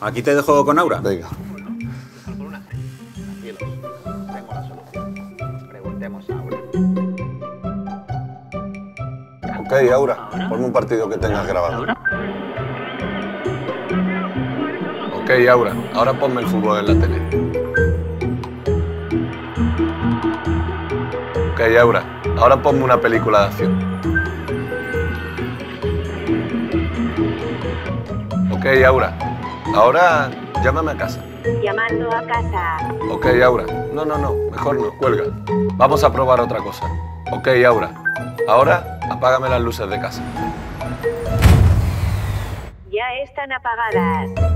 ¿Aquí te dejo con Aura? Venga. Tranquilos, tengo la solución. Preguntemos a Aura. Ok, Aura, ponme un partido que tengas grabado. Ok, Aura, ahora ponme el fútbol en la tele. Ok, Aura, ahora ponme una película de acción. Ok, Aura, ahora llámame a casa. Llamando a casa. Ok, Aura. No, mejor no, cuelga. Vamos a probar otra cosa. Ok, Aura, ahora apágame las luces de casa. Ya están apagadas.